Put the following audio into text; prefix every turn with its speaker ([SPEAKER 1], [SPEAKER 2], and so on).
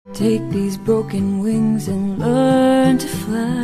[SPEAKER 1] Take these broken wings and learn to fly.